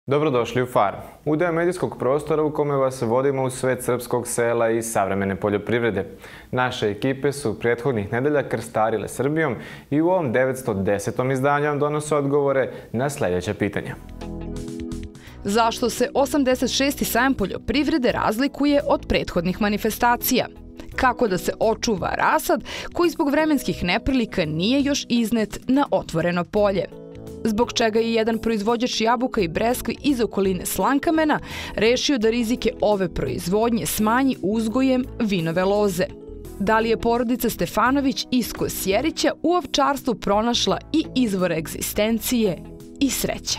Dobrodošli u Farm, udeo medijskog prostora u kome vas vodimo u svet srpskog sela i savremene poljoprivrede. Naše ekipe su prethodnih nedelja krstarile Srbijom i u ovom 910. izdanju vam donose odgovore na sljedeća pitanja. Zašto se 86. sajam poljoprivrede razlikuje od prethodnih manifestacija? Kako da se očuva rasad koji zbog vremenskih neprilika nije još iznet na otvoreno polje? Zbog čega je jedan proizvođač jabuka i breskvi iz okoline Slankamena rešio da rizike ove proizvodnje smanji uzgojem vinove loze? Da li je porodica Stefanović iz Kosjerića u ovčarstvu pronašla i izvore egzistencije i sreće?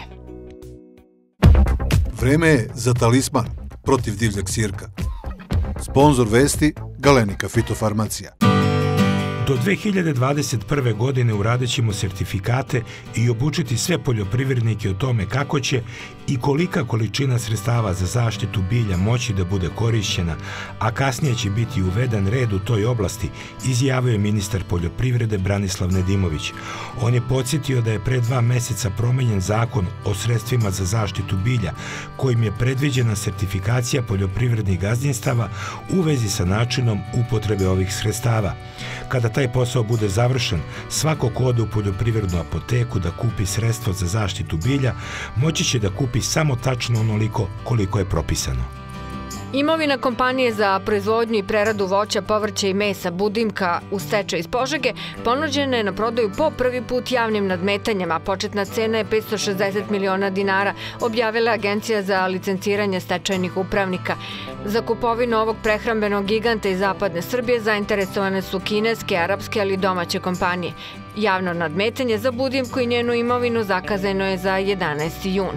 Vreme je za talisman protiv divljeg sirka. Sponzor vesti Galenika fitofarmacija. Do 2021. godine uradit ćemo sertifikate i obučiti sve poljoprivrednike o tome kako će i kolika količina sredstava za zaštitu bilja moći da bude korišćena, a kasnije će biti uveden red u toj oblasti, izjavio je ministar poljoprivrede Branislav Nedimović. On je podsjetio da je pre 2 meseca promenjen zakon o sredstvima za zaštitu bilja, kojim je predviđena sertifikacija poljoprivrednih gazdinstava u vezi sa načinom upotrebe ovih sredstava. Kada taj posao bude završen, svako ko ode u poljoprivrednu apoteku da kupi sredstvo za zaštitu bilja, moći će da kupi samo tačno onoliko koliko je propisano. Imovina kompanije za proizvodnju i preradu voća, povrća i mesa Budimka u stečaju iz Požege ponuđena je na prodaju po prvi put javnim nadmetanjem, a početna cena je 560 miliona dinara, objavila Agencija za licenciranje stečajnih upravnika. Za kupovinu ovog prehrambenog giganta iz zapadne Srbije zainteresovane su kineske, arapske, ali i domaće kompanije. Javno nadmetanje za Budimku i njenu imovinu zakazano je za 11. jun.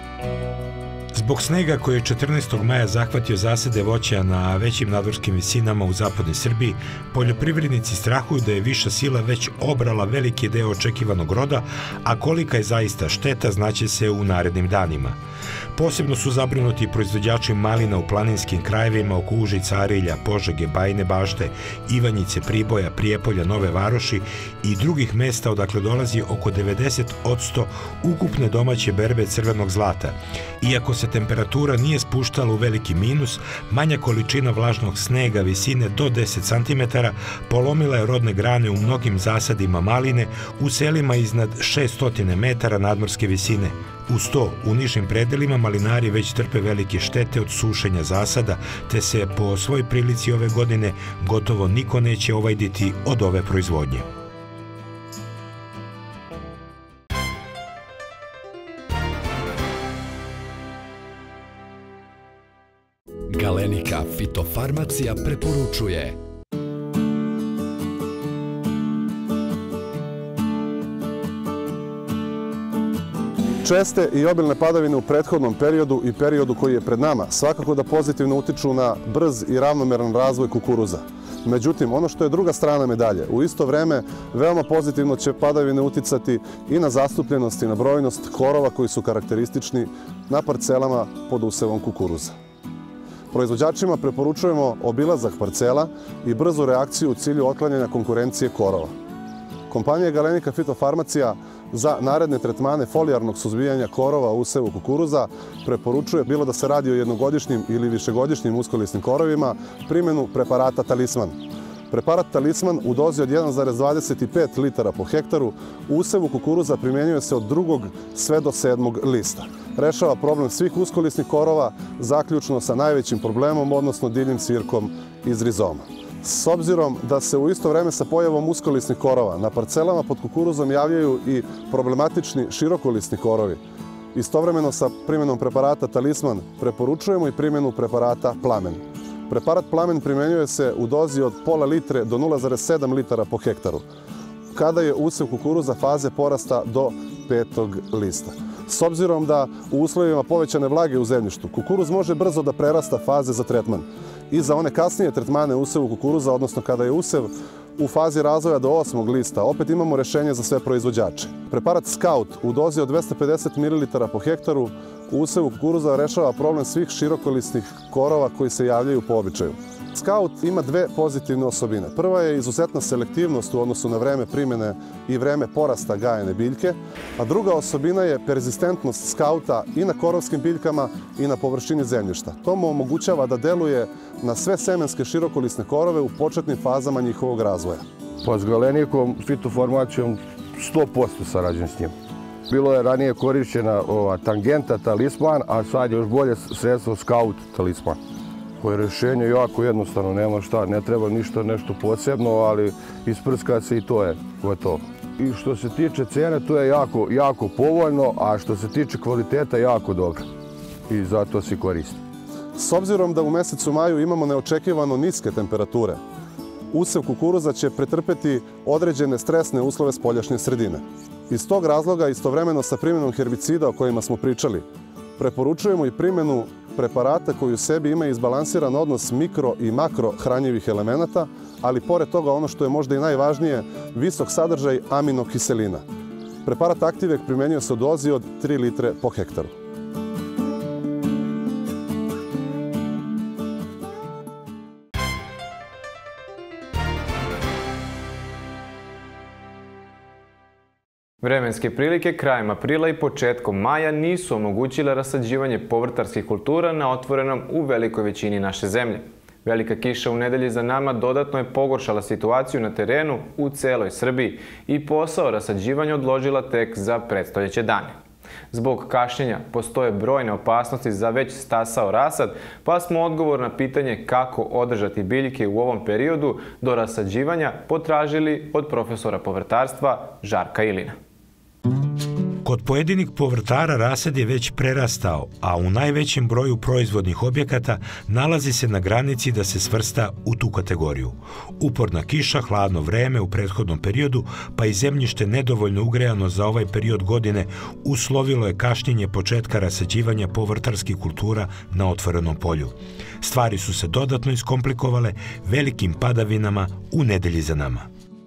Zbog snega koji je 14. maja zahvatio zasade voća na većim nadmorskim visinama u zapadnoj Srbiji, poljoprivrednici strahuju da je viša sila već obrala veliki deo očekivanog roda, a kolika je zaista šteta znaće se u narednim danima. Posebno su zabrinuti proizvođači malina u planinskim krajevima oko Užica, Arilja, Požege, Bajine Bašte, Ivanjice, Priboja, Prijepolja, Nove Varoši i drugih mesta odakle dolazi oko 90% ukupne domaće berbe crvenog zlata. Iako se temperatura nije spuštala u veliki minus, manja količina vlažnog snega visine do 10 cm polomila je rodne grane u mnogim zasadima maline u selima iznad 600 metara nadmorske visine. Uz to, u nižim predelima malinari već trpe velike štete od sušenja zasada, te se po svoj prilici ove godine gotovo niko neće ovajditi od ove proizvodnje. Galenika fitofarmacija preporučuje. Česte i obilne padavine u prethodnom periodu i periodu koji je pred nama svakako da pozitivno utiču na brz i ravnomeran razvoj kukuruza. Međutim, ono što je druga strana medalje, u isto vreme veoma pozitivno će padavine uticati i na zastupljenost i na brojnost korova koji su karakteristični na parcelama pod usevom kukuruza. Proizvođačima preporučujemo obilazak parcela i brzu reakciju u cilju otklanjanja konkurencije korova. Kompanija Galenika fitofarmacija za naredne tretmane folijarnog suzbijanja korova u usevu kukuruza preporučuje, bilo da se radi o jednogodišnjim ili višegodišnjim uskolisnim korovima, primjenu preparata Talisman. Preparat Talisman u dozi od 1,25 litara po hektaru u usevu kukuruza primjenjuje se od 2. sve do 7. lista. Rešava problem svih uskolisnih korova, zaključno sa najvećim problemom, odnosno divljim svirkom iz rizoma. S obzirom da se u isto vreme sa pojavom uskolisnih korova na parcelama pod kukuruzom javljaju i problematični širokolisni korovi, istovremeno sa primjenom preparata Talisman preporučujemo i primjenu preparata Plamen. Preparat Plamen primjenjuje se u dozi od pola litre do 0,7 litara po hektaru, kada je usev kukuruza faze porasta do 5. lista. S obzirom da u uslovima povećane vlage u zemljištu, kukuruz može brzo da prerasta faze za tretman i za one kasnije tretmane usevu kukuruza, odnosno kada je usev u fazi razvoja do 8. lista, opet imamo rešenje za sve proizvođače. Preparat Scout u dozi od 250 ml po hektaru u usevu kukuruza rešava problem svih širokolisnih korova koji se javljaju po običaju. Scout ima dve pozitivne osobine. Prva je izuzetna selektivnost u odnosu na vreme primjene i vreme porasta gajene biljke, a druga osobina je perzistentnost skauta i na korovskim biljkama i na površini zemljišta. To mu omogućava da deluje na sve semenske širokolisne korove u početnim fazama njihovog razvoja. Pa s galenikom, fitofarmacijom 100% sarađujem s njim. Bilo je ranije korišćena tangenta, talisman, a sad je još bolje sredstvo Scout talisman. Koje rješenje je jako jednostavno, nema šta, ne treba ništa nešto posebno, ali isprska se i to je gotovo. I što se tiče cene, to je jako povoljno, a što se tiče kvaliteta, jako dobro. I zato se koristi. S obzirom da u mesecu maju imamo neočekivano niske temperature, usev kukuruza će pretrpeti određene stresne uslove spoljašnje sredine. Iz tog razloga, istovremeno sa primjenom herbicida o kojima smo pričali, preporučujemo i primjenu preparata koji u sebi ima izbalansiran odnos mikro i makro hranjivih elemenata, ali pored toga ono što je možda i najvažnije, visok sadržaj aminokiselina. Preparat Activec primjenjuje se u dozi od 3 litre po hektaru. Vremenske prilike krajem aprila i početkom maja nisu omogućile rasađivanje povrtarskih kultura na otvorenom u velikoj većini naše zemlje. Velika kiša u nedelji za nama dodatno je pogoršala situaciju na terenu u celoj Srbiji i posao rasađivanja odložila tek za predstojeće dane. Zbog kašnjenja postoje brojne opasnosti za već stasao rasad, pa smo odgovor na pitanje kako održati biljke u ovom periodu do rasađivanja potražili od profesora povrtarstva Žarka Ilina. Kod pojedinih povrtara rasad je već prerastao, a u najvećem broju proizvodnih objekata nalazi se na granici da se svrsta u tu kategoriju. Uporna kiša, hladno vreme u prethodnom periodu, pa i zemljište nedovoljno ugrejano za ovaj period godine uslovilo je kašnjenje početka rasađivanja povrtarskih kultura na otvorenom polju. Stvari su se dodatno iskomplikovale velikim padavinama u nedelji za nama.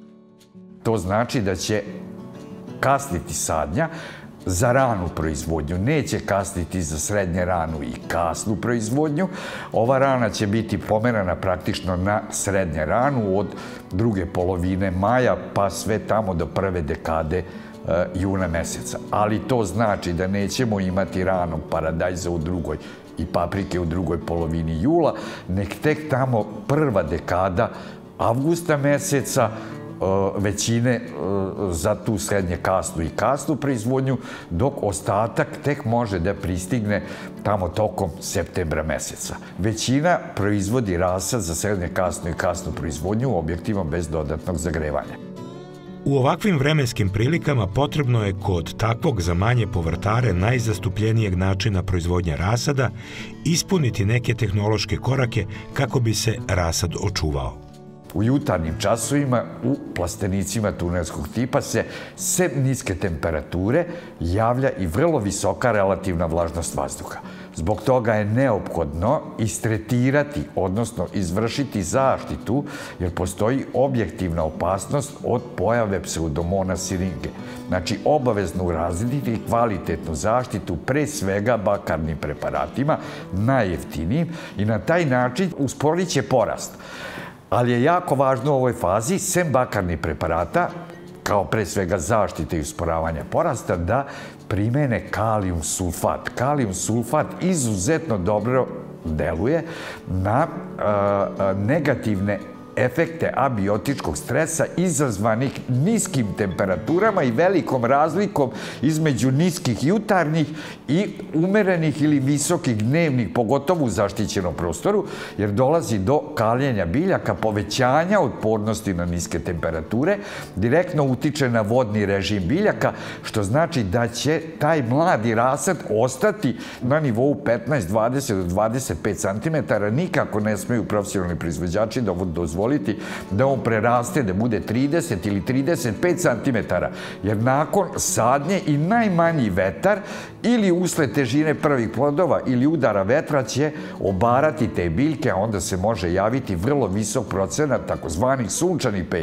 To znači da će kasniti sadnja za ranu proizvodnju. Neće kasniti za srednje ranu i kasnu proizvodnju. Ova rana će biti pomerana praktično na srednje ranu od druge polovine maja pa sve tamo do prve dekade juna meseca. Ali to znači da nećemo imati ranog paradajza u drugoj i paprike u drugoj polovini jula, nek tek tamo prva dekada avgusta meseca većine za tu srednje kasnu i kasnu proizvodnju, dok ostatak tek može da pristigne tamo tokom septembra meseca. Većina proizvodi rasad za srednje kasnu i kasnu proizvodnju u objektima bez dodatnog zagrevanja. U ovakvim vremenskim prilikama potrebno je kod takvog za manje povrtare najzastupljenijeg načina proizvodnje rasada ispuniti neke tehnološke korake kako bi se rasad očuvao. U jutarnjim časovima u plastenicima tunelskog tipa se, sem niske temperature, javlja i vrlo visoka relativna vlažnost vazduha. Zbog toga je neophodno istretirati, odnosno izvršiti zaštitu, jer postoji objektivna opasnost od pojave pseudomona siringe. Znači, obavezno razrediti kvalitetnu zaštitu, pre svega bakarnim preparatima, najjeftinijim, i na taj način usporit će porast. Ali je jako važno u ovoj fazi, sem bakarnih preparata, kao pre svega zaštite i usporavanja porasta, da primene kalijum sulfat. Kalijum sulfat izuzetno dobro deluje na negativne efekte abiotičkog stresa izazvanih niskim temperaturama i velikom razlikom između niskih jutarnjih i umerenih ili visokih dnevnih, pogotovo u zaštićenom prostoru, jer dolazi do kaljenja biljaka, povećanja otpornosti na niske temperature, direktno utiče na vodni režim biljaka, što znači da će taj mladi rasad ostati na nivou 15, 20 do 25 cm. Nikako ne smeju profesionalni proizvođači dozvoliti da on preraste, da bude 30 ili 35 cm, jer nakon sadnje i najmanji vetar ili usled težine prvih plodova ili udara vetra će obarati te biljke, a onda se može javiti vrlo visok procenat takozvanih sunčanih pega.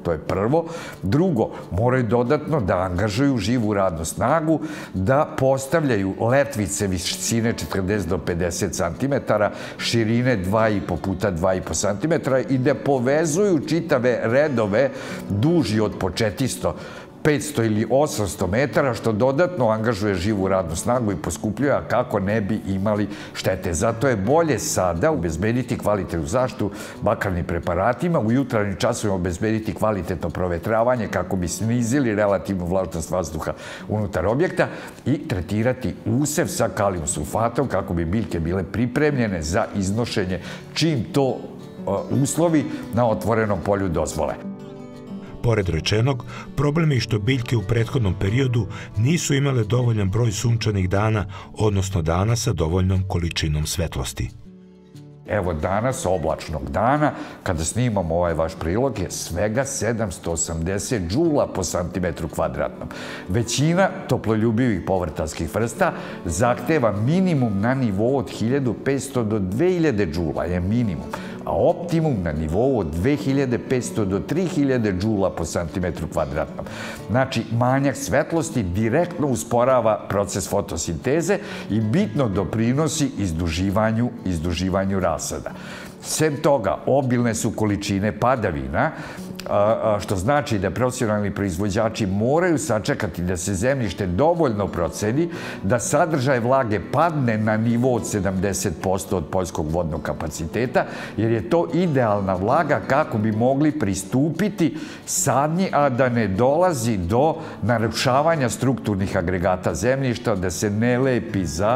to je prvo. Drugo, moraju dodatno da angažuju živu radnu snagu, da postavljaju letvice visine 40 do 50 cm, širine 2,5 puta 2,5 cm i da povezuju čitave redove duži od po 400, 500 ili 800 metara, što dodatno angažuje živu radnu snagu i poskupljuje, a kako ne bi imali štete. Zato je bolje sada obezbediti kvalitetnu zaštitu bakarnim preparatima, u jutarnjim časovima obezbediti kvalitetno provetravanje kako bi snizili relativnu vlažnost vazduha unutar objekta i tretirati usev sa kalijum sulfatom kako bi biljke bile pripremljene za iznošenje čim to uslovi na otvorenom polju dozvole. Pored rečenog, problem je što biljke u prethodnom periodu nisu imale dovoljan broj sunčanih dana, odnosno dana sa dovoljnom količinom svetlosti. Evo danas, oblačnog dana, kada snimamo ovaj vaš prilog, je svega 780 džula po santimetru kvadratnom. Većina toploljubivih povrtarskih vrsta zahteva minimum na nivou od 1500 do 2000 džula, je minimum, a optimum na nivou od 2500 do 3000 džula po santimetru kvadratnom. Znači, manjak svetlosti direktno usporava proces fotosinteze i bitno doprinosi izduživanju rasada. Sem toga, obilne su količine padavina, što znači da profesionalni proizvođači moraju sačekati da se zemljište dovoljno proceni, da sadržaj vlage padne na nivo od 70% od poljskog vodnog kapaciteta, jer je to idealna vlaga kako bi mogli pristupiti sadnji, a da ne dolazi do narušavanja strukturnih agregata zemljišta, da se ne lepi za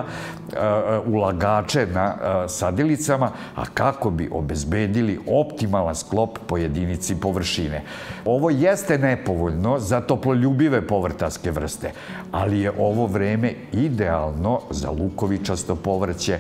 ulagače na sadilicama, a kako bi obezbedili optimalan sklop po jedinici površine. Ovo jeste nepovoljno za toploljubive povrtarske vrste, ali je ovo vreme idealno za lukovičasto povrće,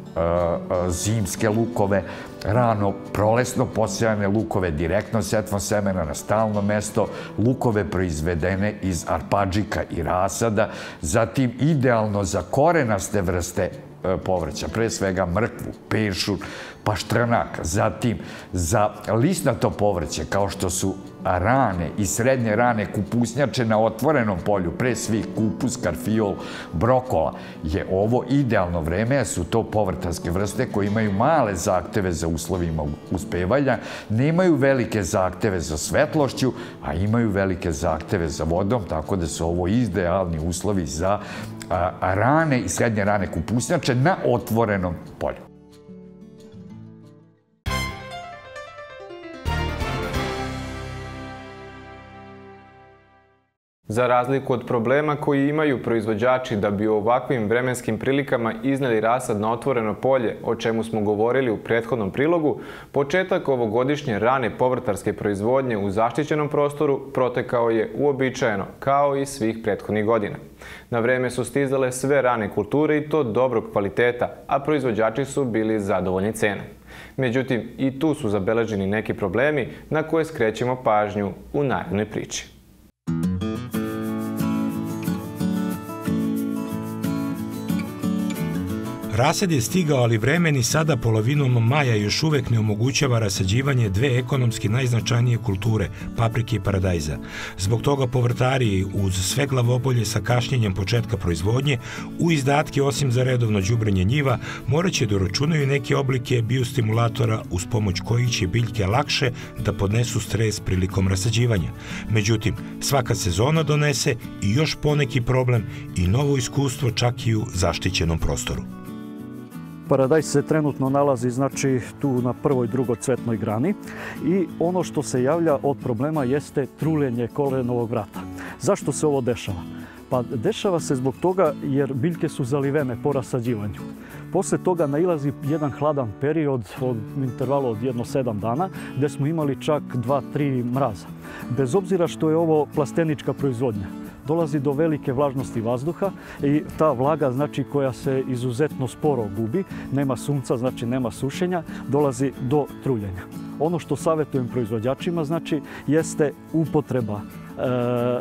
zimske lukove, rano prolesno posejane lukove, direktno setvom semena na stalno mesto, lukove proizvedene iz arpadžika i rasada, zatim idealno za korenaste vrste povrća, pre svega mrkvu, peršur, paštranak, zatim za lisnato povrće kao što su rane i srednje rane kupusnjače na otvorenom polju, pre svih kupus, karfiol, brokola, je ovo idealno vreme, jer su to povrtarske vrste koje imaju male zahteve za uslovima uspevanja, nemaju velike zahteve za svetlošću, a imaju velike zahteve za vodom, tako da su ovo idealni uslovi za rane i srednje rane kupusnjače na otvorenom polju. Za razliku od problema koji imaju proizvođači da bi u ovakvim vremenskim prilikama izneli rasad na otvoreno polje, o čemu smo govorili u prethodnom prilogu, početak ovogodišnje rane povrtarske proizvodnje u zaštićenom prostoru protekao je uobičajeno, kao i svih prethodnih godina. Na vreme su stizale sve rane kulture i to dobrog kvaliteta, a proizvođači su bili zadovoljni cenom. Međutim, i tu su zabeleženi neki problemi na koje skrećemo pažnju u narednoj priči. Rasad je stigao, ali vreme ni sada polovinom maja još uvek ne omogućava rasađivanje dve ekonomski najznačajnije kulture, paprike i paradajza. Zbog toga povrtari uz sve glavobolje sa kašnjenjem početka proizvodnje u izdatke osim za redovno đubrenje njiva morat će da računaju neke oblike biostimulatora uz pomoć kojih će biljke lakše da podnesu stres prilikom rasađivanja. Međutim, svaka sezona donese i još poneki problem i novo iskustvo čak i u zaštićenom prostoru. Paradajz se trenutno nalazi tu na prvoj, drugoj cvetnoj grani i ono što se javlja od problema jeste truljenje korenovog vrata. Zašto se ovo dešava? Pa dešava se zbog toga jer biljke su zalivene po rasađivanju. Posle toga nailazi jedan hladan period od intervala od 1-7 dana gde smo imali čak 2-3 mraza. Bez obzira što je ovo plastenička proizvodnja, dolazi do velike vlažnosti vazduha i ta vlaga koja se izuzetno sporo gubi, nema sunca, nema sušenja, dolazi do truljenja. Ono što savjetujem proizvođačima jeste upotreba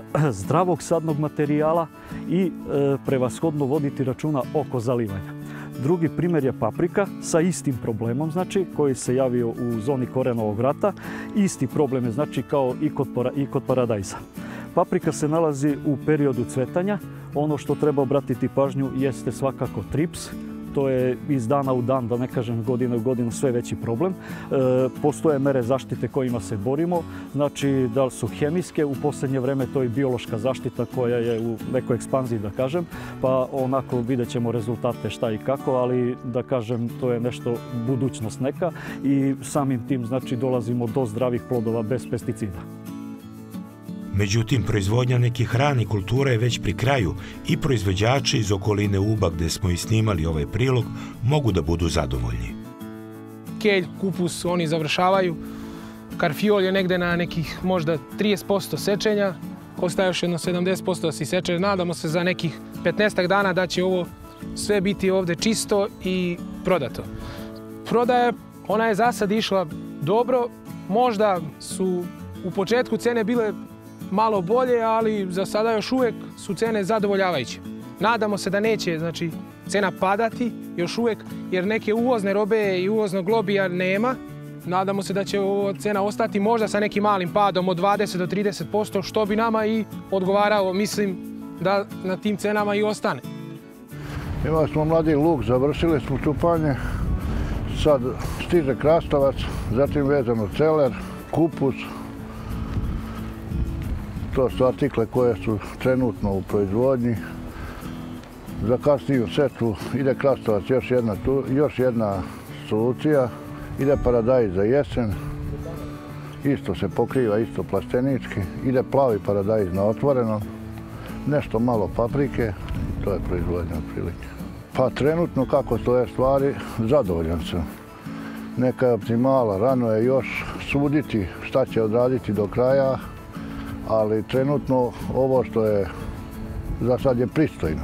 zdravog sadnog materijala i prevashodno voditi računa oko zalivanja. Drugi primjer je paprika sa istim problemom, znači, koji se javio u zoni korenovog vrata. Isti problem je, znači, kao i kod paradajza. Paprika se nalazi u periodu cvetanja. Ono što treba obratiti pažnju jeste svakako trips. To je iz dana u dan, da ne kažem godine u godinu, sve veći problem. Postoje mere zaštite kojima se borimo. Znači, da li su hemijske, u posljednje vreme to je biološka zaštita koja je u nekoj ekspanziji, da kažem. Pa onako vidjet ćemo rezultate šta i kako, ali da kažem, to je nešto budućnost neka i samim tim, znači, dolazimo do zdravih plodova bez pesticida. Međutim, proizvodnja nekih ranih kultura je već pri kraju i proizvođači iz okoline Uba, gde smo i snimali ovaj prilog, mogu da budu zadovoljni. Kelj, kupus, oni završavaju. Karfiol je negde na nekih možda 30% sečenja. Ostaje još jedno 70% da se seče. Nadamo se za nekih 15 dana da će ovo sve biti ovde čisto i prodato. Prodaja, ona je za sad išla dobro. Možda su u početku cene bile malo bolje, ali za sada još uvijek su cene zadovoljavajuće. Nadamo se da neće, znači, cena padati još uvijek, jer neke uvozne robe i uvoznog lobija nema. Nadamo se da će ova cena ostati možda sa nekim malim padom od 20 do 30%, što bi nama i odgovaralo. Mislim da na tim cenama i ostane. Imali smo mladi luk, završili smo čupanje. Sad stiže krastavac, zatim vezano celer, kupus. To su artikle koje su trenutno u proizvodnji. Za kasniju setvu ide krastavac, još jedna solucija. Ide paradajz za jesen. Isto se pokriva, isto plastenički. Ide plavi paradajz na otvorenom. Nešto malo paprike. To je proizvodnja otprilike. Pa trenutno kako stoje stvari, zadovoljan sam. Neka je optimala, rano je još suditi šta će odraditi do kraja. Ali trenutno ovo što je za sad je pristojno.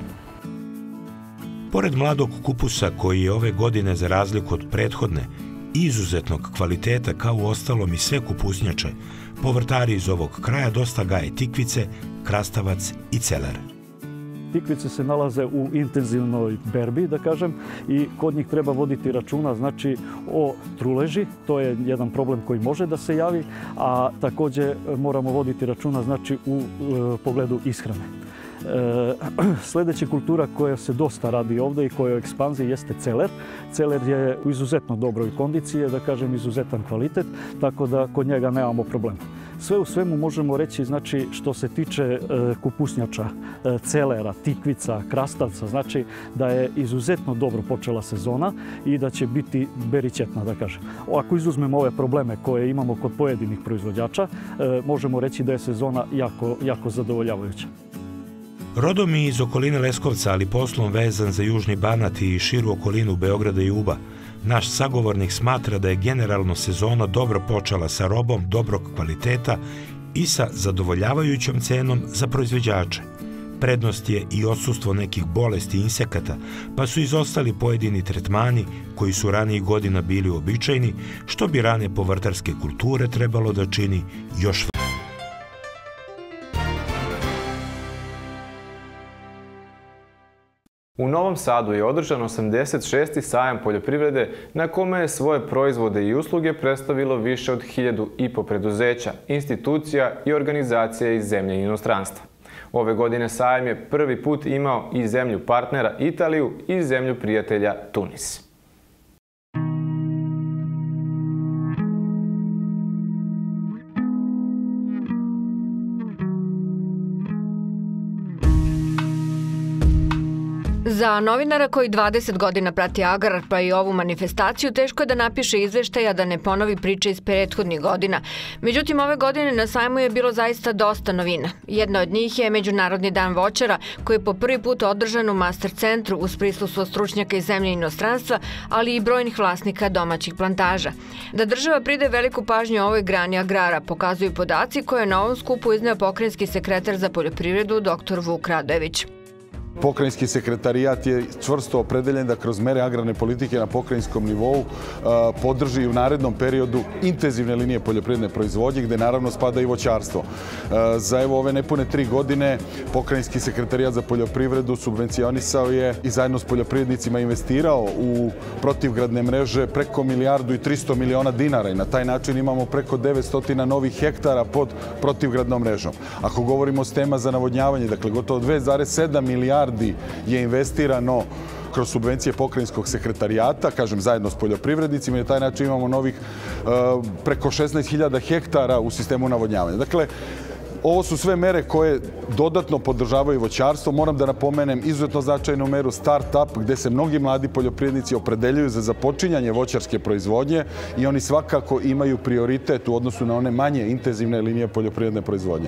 Pored mladog kupusa koji je ove godine, za razliku od prethodne, izuzetnog kvaliteta kao u ostalom i sve kupusnjače, povrtari iz ovog kraja dosta gaje tikvice, krastavac i celer. Tikvice se nalaze u intenzivnoj berbi, da kažem, i kod njih treba voditi računa, znači, o truleži. To je jedan problem koji može da se javi, a također moramo voditi računa, znači, u pogledu ishrane. Sljedeća kultura koja se dosta radi ovdje i koja je u ekspanziji jeste celer. Celer je u izuzetno dobroj kondiciji, da kažem, izuzetan kvalitet, tako da kod njega nemamo problema. Sve u svemu možemo reći, znači, što se tiče kupusnjača, celera, tikvica, krastavca, znači da je izuzetno dobro počela sezona i da će biti beričetna, da kažem. Ako izuzmemo ove probleme koje imamo kod pojedinih proizvođača, možemo reći da je sezona jako zadovoljavajuća. Rodom je iz okoline Leskovca, ali poslom vezan za Južni Banat i širu okolinu Beograda i Uba, naš sagovornik smatra da je generalno sezona dobro počela sa robom dobrog kvaliteta i sa zadovoljavajućom cenom za proizvođače. Prednost je i odsustvo nekih bolesti i insekata, pa su izostali pojedini tretmani koji su ranijih godina bili uobičajeni, što bi rane povrtarske kulture trebalo da čini još. U Novom Sadu je održan 86. sajam poljoprivrede na kome je svoje proizvode i usluge predstavilo više od 1500 preduzeća, institucija i organizacija iz zemlje i inostranstva. Ove godine sajam je prvi put imao i zemlju partnera Italiju i zemlju prijatelja Tunis. Za novinara koji 20 godina prati agrar pa i ovu manifestaciju, teško je da napiše izveštaja da ne ponovi priče iz prethodnih godina. Međutim, ove godine na sajmu je bilo zaista dosta novina. Jedna od njih je Međunarodni dan voćara, koji je po prvi put održan u Master centru uz prisustvo stručnjaka iz zemlje i inostranstva, ali i brojnih vlasnika domaćih plantaža. Da država pride veliku pažnju ovoj grani agrara pokazuju podaci koje je na ovom skupu izneo pokrajinski sekretar za poljoprivredu dr. Vuk Radojević. Pokrajinski sekretarijat je čvrsto opredeljen da kroz mere agrarne politike na pokrajinskom nivou podrži u narednom periodu intenzivne linije poljoprivredne proizvodnje, gde naravno spada i voćarstvo. Za evo ove nepune 3 godine Pokrajinski sekretarijat za poljoprivredu subvencionisao je i zajedno s poljoprivrednicima investirao u protivgradne mreže preko 1,3 milijarde dinara i na taj način imamo preko 900 novih hektara pod protivgradnom mrežom. Ako govorimo o sistema za navodnjavanje, dakle gotovo 2,7 milijardi je investirano kroz subvencije pokrajinskog sekretarijata, kažem zajedno s poljoprivrednicima i na taj način imamo novih preko 16.000 hektara u sistemu navodnjavanja. Dakle, ovo su sve mere koje dodatno podržavaju voćarstvo. Moram da napomenem izuzetno značajnu meru Start-up, gde se mnogi mladi poljoprivrednici opredeljuju za započinjanje voćarske proizvodnje i oni svakako imaju prioritet u odnosu na one manje intenzivne linije poljoprivredne proizvodnje.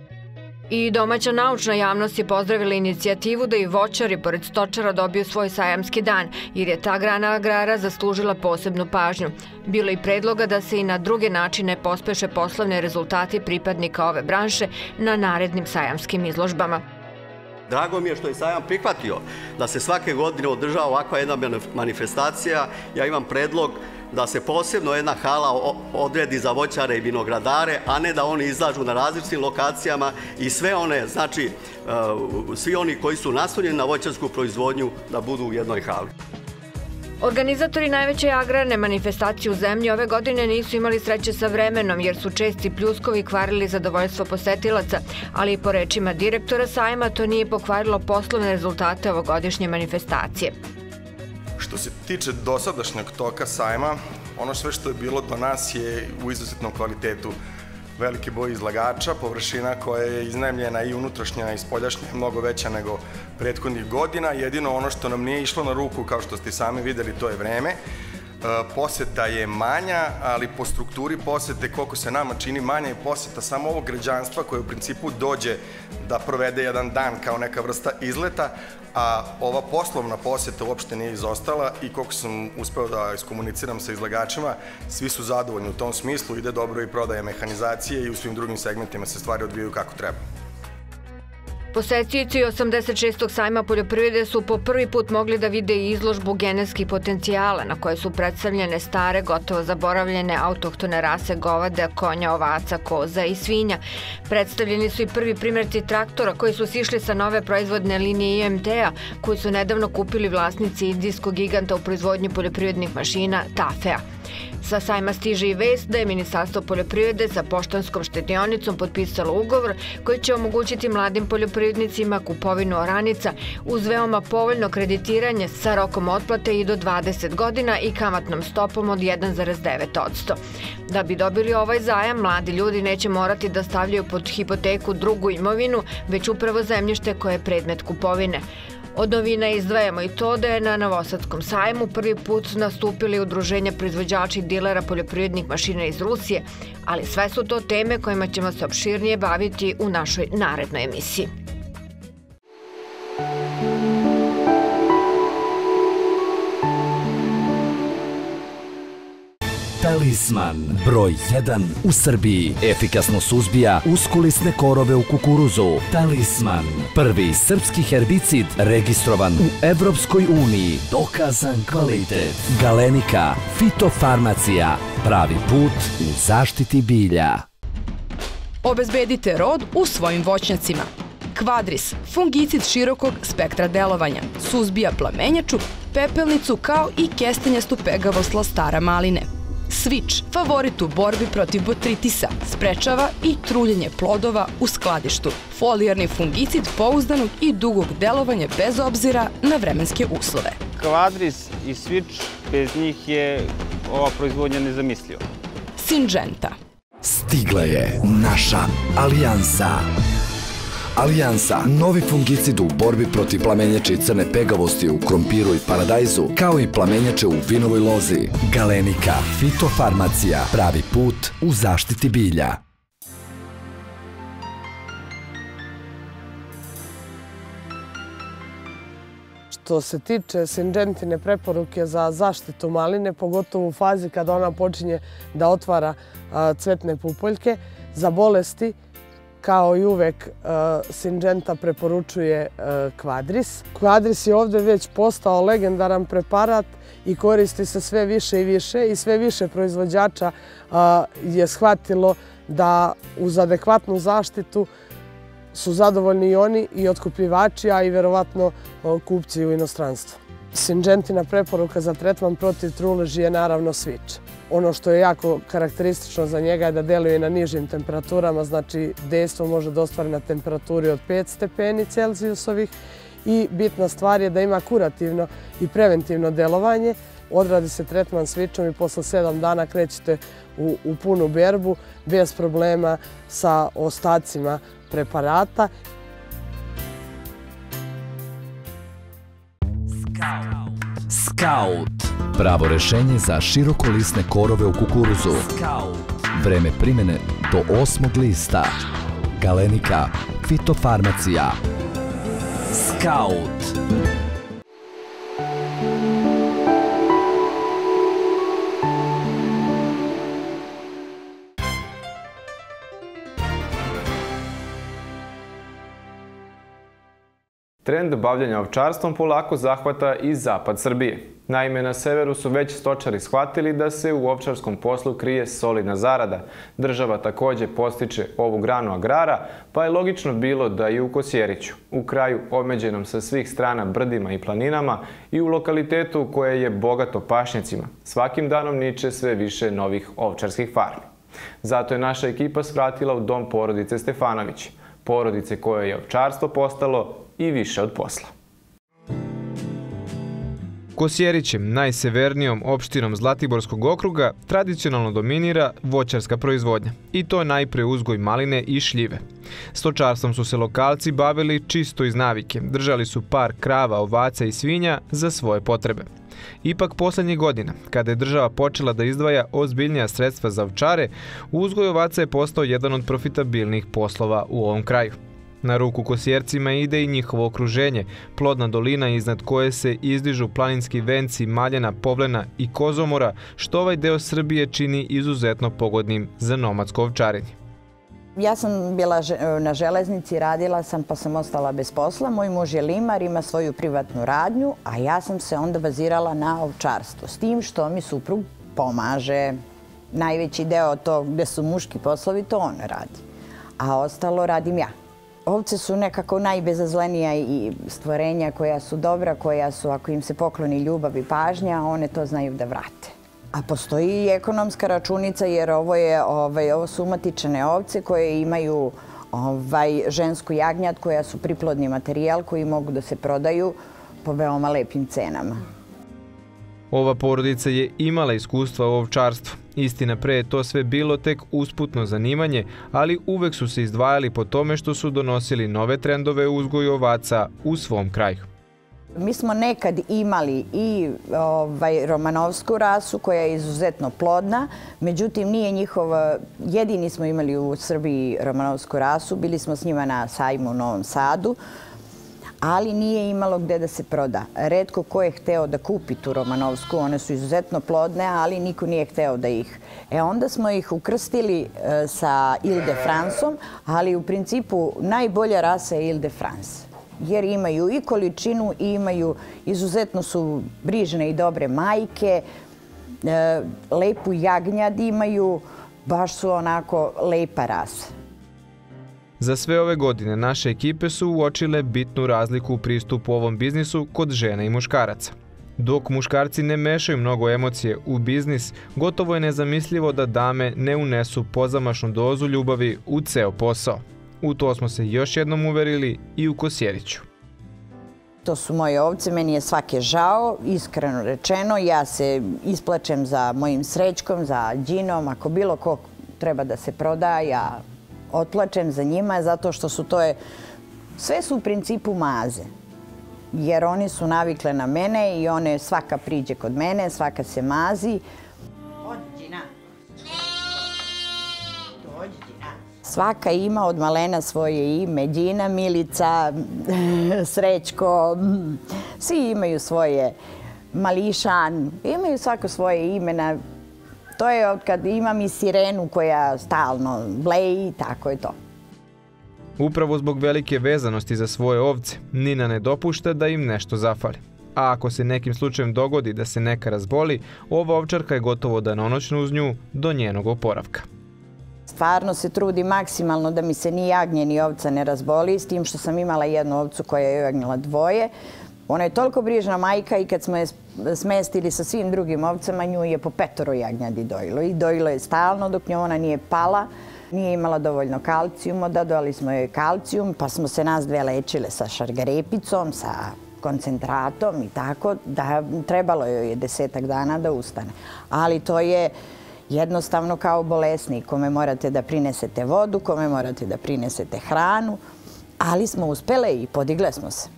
I domaća naučna javnost je pozdravila inicijativu da i voćari pored stočara dobiju svoj sajamski dan, jer je ta grana agrara zaslužila posebnu pažnju. Bilo je i predloga da se i na druge načine pospeše poslovne rezultati pripadnika ove branše na narednim sajamskim izložbama. Drago mi je što je sajam prihvatio da se svake godine održava ovakva jedna manifestacija. Ja imam predlog da se posebno jedna hala odredi za voćare i vinogradare, a ne da oni izlažu na različitim lokacijama i sve one, znači, svi oni koji su naslonjeni na voćarsku proizvodnju da budu u jednoj hali. Organizatori najveće agrarne manifestacije u zemlji ove godine nisu imali sreće sa vremenom jer su česti pljuskovi kvarili zadovoljstvo posetilaca, ali i po rečima direktora sajma to nije pokvarilo poslovne rezultate ovogodišnje manifestacije. Što se tiče dosadašnjeg toka sajma, ono sve što je bilo do nas je u izuzetnom kvalitetu. Veliki broj izlagača, površina koja je iznajmljena i unutrašnja i spoljašnja je mnogo veća nego prethodnih godina. Jedino ono što nam nije išlo na ruku, kao što ste sami videli, to je vreme. Poseta je manja, ali po strukturi posete, koliko se nama čini, manja je poseta samo ovog građanstva koje u principu dođe da provede jedan dan kao neka vrsta izleta, a ova poslovna poseta uopšte nije izostala i koliko sam uspeo da iskomuniciram sa izlagačima, svi su zadovoljni u tom smislu, ide dobro i prodaje mehanizacije i u svim drugim segmentima se stvari odvijaju kako treba. Posetioci 86. sajma poljoprivrede su po prvi put mogli da vide i izložbu genetskih potencijala na koje su predstavljene stare, gotovo zaboravljene autohtone rase goveda, konja, ovaca, koza i svinja. Predstavljeni su i prvi primjerci traktora koji su sišli sa nove proizvodne linije IMT-a koju su nedavno kupili vlasnici indijskog giganta u proizvodnji poljoprivrednih mašina Tafea. Sa sajma stiže i vest da je Ministarstvo poljoprivrede sa Poštanskom štedionicom potpisalo ugovor koji će omogućiti mladim poljoprivrednicima kupovinu oranica uz veoma povoljno kreditiranje sa rokom otplate i do 20 godina i kamatnom stopom od 1,9%. Da bi dobili ovaj zajam, mladi ljudi neće morati da stavljaju pod hipoteku drugu imovinu, već upravo zemljište koje je predmet kupovine. Od novina izdvajamo i to da je na Novosadskom sajmu prvi put nastupili udruženja proizvođača i dilera poljoprivrednih mašina iz Rusije, ali sve su to teme kojima ćemo se opširnije baviti u našoj narednoj emisiji. Talisman, broj 1 u Srbiji. Efikasno suzbija uskulisne korove u kukuruzu. Talisman, prvi srpski herbicid registrovan u Evropskoj uniji. Dokazan kvalitet. Galenika, fitofarmacija, pravi put u zaštiti bilja. Obezbedite rod u svojim voćnjacima. Kvadris, fungicid širokog spektra delovanja, suzbija plamenjaču, pepelnicu kao i kestenjastu pegavost lastara maline. Switch, favorit u borbi protiv botritisa, sprečava i truljenje plodova u skladištu. Folijarni fungicid pouzdanog i dugog delovanja bez obzira na vremenske uslove. Kvadris i Switch, bez njih je ova proizvodnja nezamisliva. Syngenta. Stigla je naša alijansa. Alijansa, novi fungicid u borbi protiv plamenjače i crne pegavosti u krompiru i paradajzu, kao i plamenjače u vinovoj lozi. Galenika, fitofarmacija, pravi put u zaštiti bilja. Što se tiče Syngentine preporuke za zaštitu maline, pogotovo u fazi kada ona počinje da otvara cvetne pupoljke, za bolesti kao i uvek, Syngenta preporučuje Quadris. Quadris je ovde već postao legendaran preparat i koristi se sve više i više i sve više proizvođača je shvatilo da uz adekvatnu zaštitu su zadovoljni i oni i otkupljivači, a i verovatno kupci u inostranstvu. Syngentina preporuka za tretman protiv truleži je naravno Switch. Ono što je jako karakteristično za njega je da deluje na nižim temperaturama, znači dejstvo može da ostvari na temperaturi od 5 stepeni Celzijusovih i bitna stvar je da ima kurativno i preventivno delovanje. Odradi se tretman Switchom i posle 7 dana krećete u punu berbu bez problema sa ostacima preparata. Scout. Pravo rešenje za širokolisne korove u kukuruzu. Vreme primjene do 8. lista. Galenika fitofarmacija. Scout. Trend bavljenja ovčarstvom polako zahvata i zapad Srbije. Naime, na severu su već stočari shvatili da se u ovčarskom poslu krije solidna zarada. Država takođe postiče ovu granu agrara, pa je logično bilo da i u Kosjeriću, u kraju omeđenom sa svih strana brdima i planinama i u lokalitetu koje je bogato pašnjacima, svakim danom niče sve više novih ovčarskih farmi. Zato je naša ekipa svratila u dom porodice Stefanović, porodice koje je ovčarstvo postalo i više od posla. Kosjerićem, najsevernijom opštinom Zlatiborskog okruga, tradicionalno dominira voćarska proizvodnja. I to najpre uzgoj maline i šljive. Stočarstvom su se lokalci bavili čisto iz navike. Držali su par krava, ovaca i svinja za svoje potrebe. Ipak poslednjih godina, kada je država počela da izdvaja ozbiljnija sredstva za ovčare, uzgoj ovaca je postao jedan od profitabilnih poslova u ovom kraju. Na ruku Kosjercima ide i njihovo okruženje, plodna dolina iznad koje se izdižu planinski venci Maljena, Povlena i Kozomora, što ovaj deo Srbije čini izuzetno pogodnim za nomadsko ovčarenje. Ja sam bila na železnici, radila sam pa sam ostala bez posla. Moj muž je limar, ima svoju privatnu radnju, a ja sam se onda bazirala na ovčarstvo. S tim što mi suprug pomaže. Najveći deo to gde su muški poslovi, to on radi. A ostalo radim ja. Ovce su nekako najbezazlenija i stvorenja koja su dobra, koja su, ako im se pokloni ljubav i pažnja, one to znaju da vrate. A postoji i ekonomska računica jer ovo su umatičene ovce koje imaju žensku jagnjad koja su priplodni materijal koji mogu da se prodaju po veoma lepim cenama. Ova porodica je imala iskustva u ovčarstvu. Istina, pre je to sve bilo tek usputno zanimanje, ali uvek su se izdvajali po tome što su donosili nove trendove u uzgoju ovaca u svom kraju. Mi smo nekad imali i romanovsku rasu koja je izuzetno plodna, međutim nije njihova, jedini smo imali u Srbiji romanovsku rasu, bili smo s njima na sajmu u Novom Sadu, ali nije imalo gde da se proda. Retko ko je hteo da kupi tu romanovsku, one su izuzetno plodne, ali niko nije hteo da ih. Onda smo ih ukrstili sa Ile de Franceom, ali u principu najbolja rasa je Ile de France. Jer imaju i količinu i imaju, izuzetno su brižne i dobre majke, lepu jagnjad imaju, baš su onako lepa rasa. Za sve ove godine naše ekipe su uočile bitnu razliku u pristupu ovom biznisu kod žena i muškaraca. Dok muškarci ne mešaju mnogo emocije u biznis, gotovo je nezamislivo da dame ne unesu pozamašnu dozu ljubavi u ceo posao. U to smo se još jednom uverili i u Kosjeriću. To su moje ovce, meni je svake žao, iskreno rečeno. Ja se isplačem za mojim Srećkom, za Đinom, ako bilo ko treba da se proda, ja otplačem za njima zato što su sve su u principu maze. Jer oni su navikle na mene i one svaka priđe kod mene, svaka se mazi. Svaka ima od malena svoje ime, Đina, Milica, Srećko, svi imaju svoje, Mališan, imaju svako svoje imena. To je od kad imam i Sirenu koja stalno bleji, tako je to. Upravo zbog velike vezanosti za svoje ovce, Nina ne dopušta da im nešto zafali. A ako se nekim slučajem dogodi da se neka razboli, ova ovčarka je gotovo danonoćno uz nju do njenog oporavka. Stvarno se trudi maksimalno da mi se ni jagnje ni ovca ne razboli, s tim što sam imala jednu ovcu koja je jagnjala dvoje. Ona je toliko brižna majka i kad smo je smestili sa svim drugim ovcama, nju je po 5 jagnjadi dojilo. I dojilo je stalno dok ona nije pala, nije imala dovoljno kalcijuma, dodali smo joj kalcijum, pa smo se nas dve lečile sa šargarepicom, sa koncentratom i tako, da trebalo joj je 10 dana da ustane. Ali to je jednostavno kao bolesnik kome morate da prinesete vodu, kome morate da prinesete hranu, ali smo uspele i podigle smo se.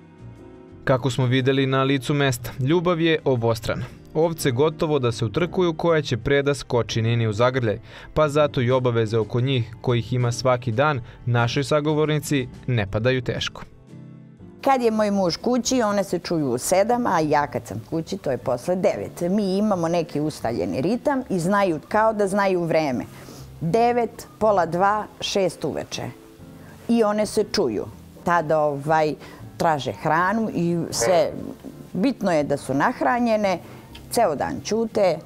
Kako smo videli na licu mesta, ljubav je obostrana. Ovce gotovo da se utrkuju koja će pre da skoči Nini u zagrljaj, pa zato i obaveze oko njih, kojih ima svaki dan, našoj sagovornici ne padaju teško. Kad je moj muž kući, one se čuju u 7, a ja kad sam kući, to je posle 9. Mi imamo neki ustaljeni ritam i znaju, kao da znaju vreme. 9, pola 2, 6 uveče. I one se čuju. Tada traže hranu i sve. Bitno je da su nahranjene, ceo dan ćute,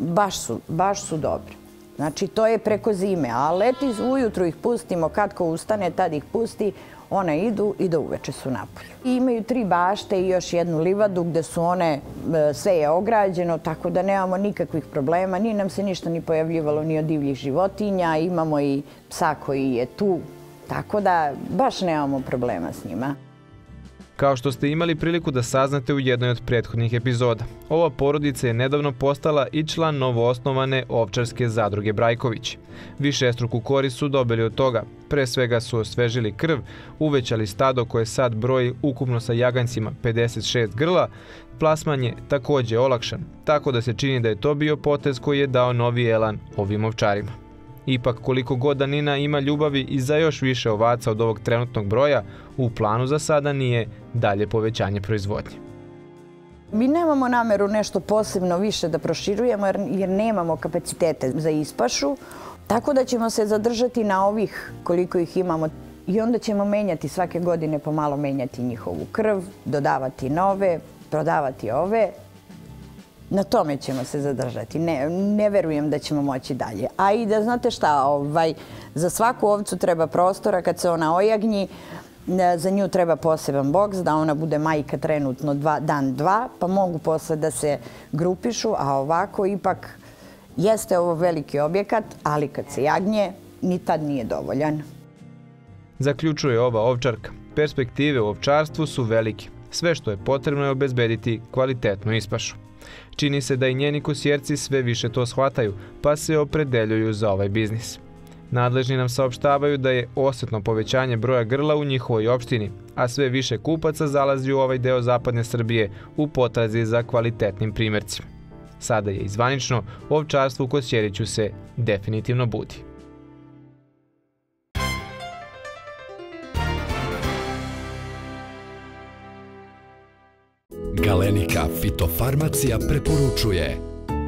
baš su dobri. Znači, to je preko zime, a leti ujutru ih pustimo, kad ko ustane, tad ih pusti, one idu i do uveče su napolju. I imaju 3 bašte i još jednu livadu gde su one, sve je ograđeno, tako da nemamo nikakvih problema, nije nam se ništa ni pojavljivalo ni od divljih životinja, imamo i psa koji je tu, tako da baš nemamo problema s njima. Kao što ste imali priliku da saznate u jednoj od prethodnih epizoda, ova porodica je nedavno postala i član novoosnovane ovčarske zadruge Brajković. Višestruku korist su dobili od toga. Pre svega su osvežili krv, uvećali stado koje sad broji ukupno sa jaganjcima 56 grla, plasman je takođe olakšan, tako da se čini da je to bio potez koji je dao novi elan ovim ovčarima. Ipak, koliko god da Nina ima ljubavi i za još više ovaca od ovog trenutnog broja, u planu za sada nije dalje povećanje proizvodnje. Mi nemamo nameru nešto posebno više da proširujemo jer nemamo kapacitete za ispašu, tako da ćemo se zadržati na ovih koliko ih imamo i onda ćemo menjati svake godine, pomalo menjati njihovu krv, dodavati nove, prodavati ove. Na tome ćemo se zadržati. Ne verujem da ćemo moći dalje. A i da znate šta, za svaku ovcu treba prostora kad se ona ojagnji, za nju treba poseban boks, da ona bude majka trenutno dan 2, pa mogu posle da se grupišu, a ovako ipak jeste ovo veliki objekat, ali kad se jagnje, ni tad nije dovoljan. Zaključuje ova ovčarka. Perspektive u ovčarstvu su velike. Sve što je potrebno je obezbediti kvalitetnu ispašu. Čini se da i njeni kosjerci sve više to shvataju, pa se opredeljuju za ovaj biznis. Nadležni nam saopštavaju da je osetno povećanje broja grla u njihovoj opštini, a sve više kupaca zalazi u ovaj deo zapadne Srbije u potrazi za kvalitetnim primjercima. Sada je izvanično, ovčarstvo u Kosjeriću se definitivno budi. Galenika fitofarmacija preporučuje.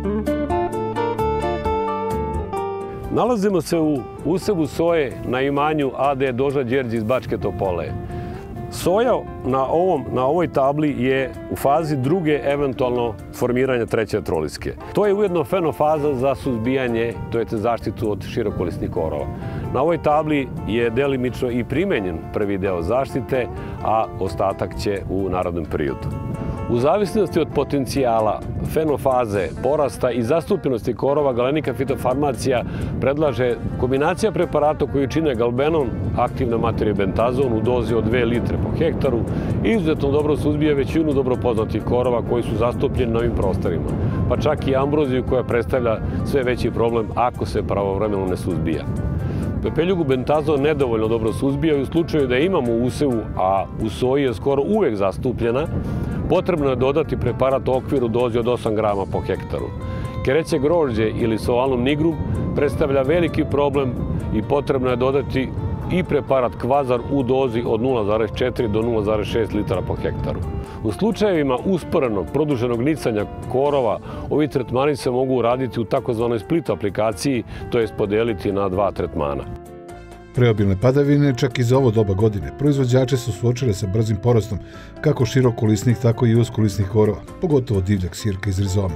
Nalazimo se u usevu soje na imanju AD Doža Đerđi iz Bačke Topole. Soja na ovoj tabli je u fazi druge, eventualno formiranja treće troliske. To je ujedno fenofaza za suzbijanje, to je zaštitu od širokolisnih korova. Na ovoj tabli je delimično i primenjen prvi deo zaštite, a ostatak će u narodnom periodu. U zavisnosti od potencijala, fenofaze, porasta i zastupljenosti korova, Galenika fitofarmacija predlaže kombinacija preparata koji čine galbenon, aktivna materija bentazon u dozi od 2 litre po hektaru i izuzetno dobro suzbija većinu dobro poznatih korova koji su zastupljeni na ovim prostorima, pa čak i ambroziju koja predstavlja sve veći problem ako se pravovremeno ne suzbija. Pepeljugu bentazon nedovoljno dobro suzbija i u slučaju da imamo u usevu, a u soji je skoro uvek zastupljena, potrebno je dodati preparat u okviru dozi od 8 grama po hektaru. Kereće grožđe ili sovalnom nigru predstavlja veliki problem i potrebno je dodati i preparat kvazar u dozi od 0,4 do 0,6 litara po hektaru. U slučajevima usporenog produženog nicanja korova, ovi tretmani se mogu uraditi u takozvanoj split aplikaciji, to je podeliti na 2 tretmana. Preobilne padavine, čak i za ovo doba godine, proizvođače su suočile sa brzim porastom kako širokolisnih, tako i uskolisnih korova, pogotovo divljak sirka iz rizoma.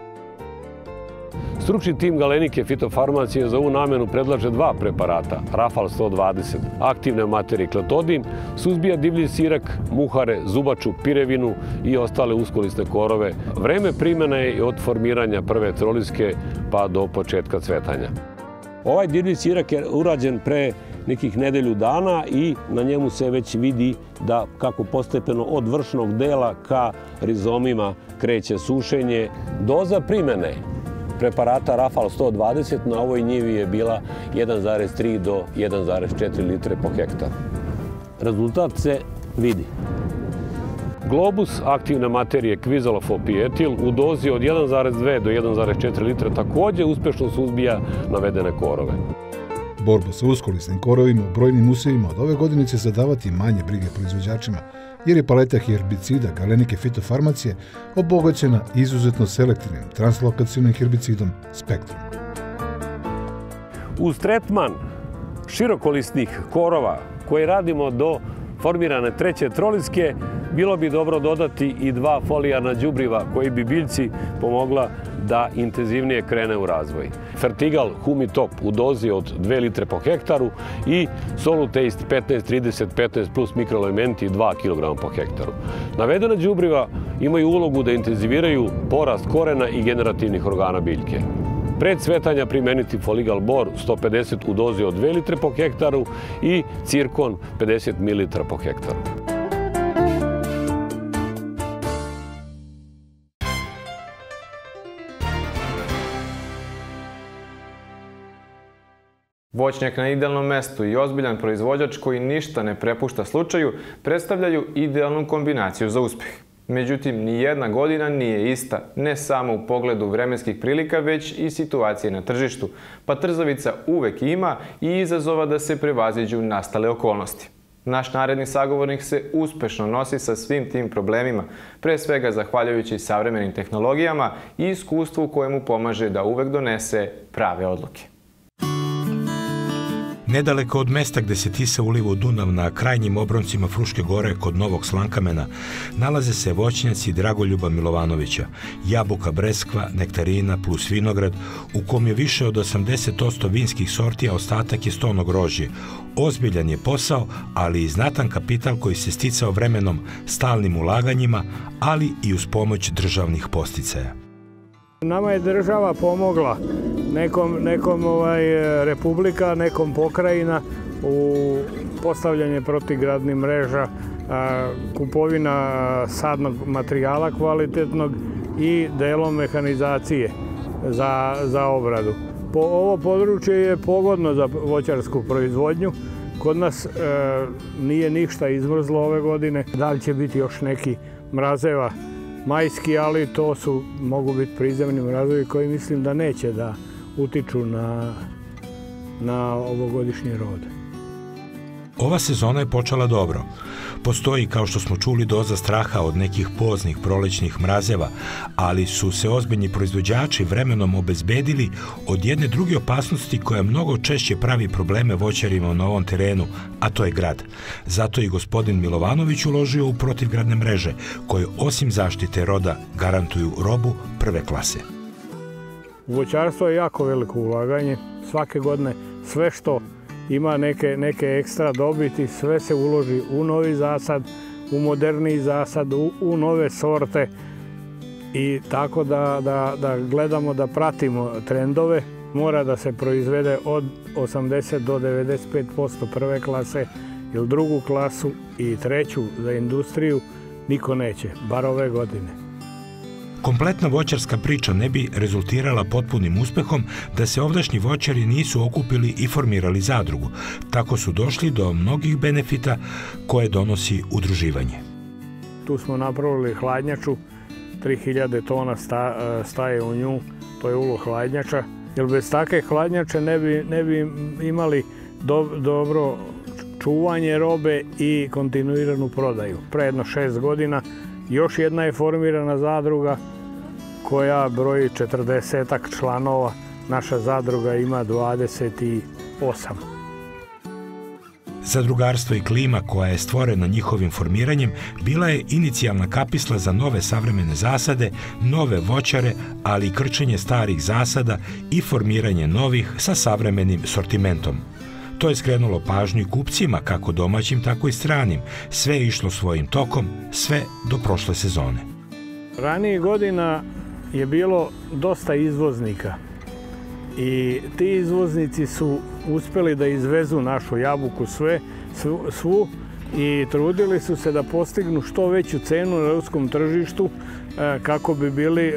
Stručni tim Galenike fitofarmacije za ovu namenu predlaže 2 preparata, Rafal 120, aktivne materije kletodin, suzbija divlji sirak, muhare, zubaču, pirevinu i ostale uskolisne korove. Vreme primjene je od formiranja prve troliske pa do početka cvetanja. Ovaj divlji sirak je urađen pre nekih nedelju dana i na njemu se već vidi da kako postepeno od vršnog dela ka rizomima kreće sušenje. Doza primjene preparata Rafal 120 na ovoj njivi je bila 1,3 do 1,4 litre po hektaru. Rezultat se vidi. Globus aktivne materije kvizalofopietil u dozi od 1,2 do 1,4 litra također uspešno suzbija navedene korove. Borba sa uskolisnim korovima u brojnim usjevima od ove godine će zadavati manje brige proizvođačima, jer je paleta herbicida Galenike fitofarmacije obogaćena izuzetno selektivnim translokacionim herbicidom Spektrum. Uz tretman širokolisnih korova koje radimo do formirane treće troliske, bilo bi dobro dodati i 2 folijarna đubriva koji bi biljci pomogla da intenzivnije krene u razvoj. Fertigal Humitop u dozi od 2 litre po hektaru i Solutaste 15-30 15 plus mikroelementi 2 kg po hektaru. Navedena đubriva imaju ulogu da intenziviraju porast korena i generativnih organa biljke. Pred cvetanja primeniti Foligal Bor 150 u dozi od 2 litre po hektaru i Cirkon 50 ml po hektaru. Voćnjak na idealnom mestu i ozbiljan proizvođač koji ništa ne prepušta slučaju predstavljaju idealnu kombinaciju za uspjeh. Međutim, nijedna godina nije ista, ne samo u pogledu vremenskih prilika, već i situacije na tržištu, pa trzavica uvek ima i izazova da se prevaziđu nastale okolnosti. Naš naredni sagovornik se uspešno nosi sa svim tim problemima, pre svega zahvaljujući savremenim tehnologijama i iskustvu koje mu pomaže da uvek donese prave odluke. Nedaleko od mesta gde se Tisa uliva u Dunav na krajnjim obroncima Fruške gore kod Novog Slankamena nalaze se voćnjaci Dragoljuba Milovanovića, jabuka breskva, nektarina plus vinograd u kom je više od 80% vinskih sorti, a ostatak je stono grožđe. Ozbiljan je posao, ali i znatan kapital koji se sticao vremenom stalnim ulaganjima, ali i uz pomoć državnih posticaja. Nama je država pomogla, nekom republika, nekom pokrajina u postavljanje protivgradnih mreža, kupovina sadnog materijala kvalitetnog i delom mehanizacije za obradu. Ovo područje je pogodno za voćarsku proizvodnju. Kod nas nije ništa izmrzlo ove godine. Da li će biti još neki mrazeva majski, ali to mogu biti prizemni mrazovi koji mislim da neće da utiču na ovogodišnji rod. Ova sezona je počela dobro. Postoji, kao što smo čuli, doza straha od nekih poznih prolećnih mrazeva, ali su se ozbiljni proizvođači vremenom obezbedili od jedne druge opasnosti koja mnogo češće pravi probleme voćarima na ovom terenu, a to je grad. Zato i gospodin Milovanović uložio u protivgradne mreže, koje osim zaštite roda garantuju robu prve klase. Voćarstvo je jako veliko ulaganje. Svake godine sve što ima neke ekstra dobiti, sve se uloži u novi zasad, u moderniji zasad, u nove sorte i tako da gledamo, da pratimo trendove. Mora da se proizvede od 80 do 95% prve klase ili drugu klasu i treću za industriju niko neće, bar ove godine. Kompletna voćarska priča ne bi rezultirala potpunim uspehom da se ovdašnji voćari nisu okupili i formirali zadrugu. Tako su došli do mnogih benefita koje donosi udruživanje. Tu smo napravili hladnjaču, 3000 tona staje u nju, to je ulo hladnjača. Jer bez takve hladnjače ne bi imali dobro čuvanje robe i kontinuiranu prodaju. Pre jedno 6 godina još jedna je formirana zadruga koja broji 40-ak članova. Naša zadruga ima 28. Zadrugarstvo i klima koja je stvorena njihovim formiranjem bila je inicijalna kapisla za nove savremene zasade, nove voćare, ali i krčenje starih zasada i formiranje novih sa savremenim sortimentom. To je skrenulo pažnju i kupcima, kako domaćim, tako i stranim. Sve je išlo svojim tokom, sve do prošle sezone. Ranije godina je bilo dosta izvoznika i ti izvoznici su uspeli da izvezu našu jabuku svu i trudili su se da postignu što veću cenu na ruskom tržištu kako bi bili